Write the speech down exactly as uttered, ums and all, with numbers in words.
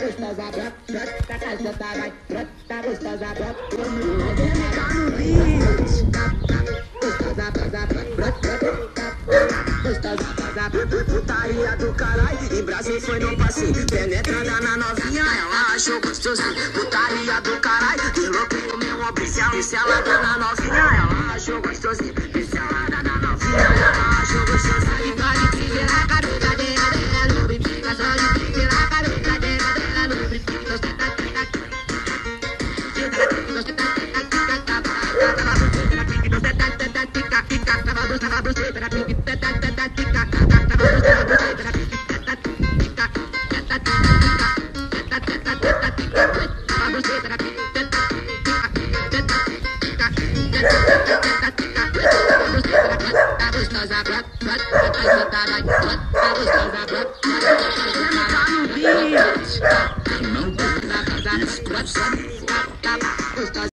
gostosa, brota, caseta, vai, brota, gostosa, brota, no beat. Gostosa, brota, brota, gostosa, brota, putaria do caralho. Em Brasília foi no passeio, penetrada na novinha, ela achou gostosinho. Putaria do caralho, de louco com meu oficial. Pincelada na novinha, ela achou gostosinho. Pincelada na novinha, ela achou gostosinho. E vale primeira garota dela, no bibica, só de primeira garota dela, no bibica. Não,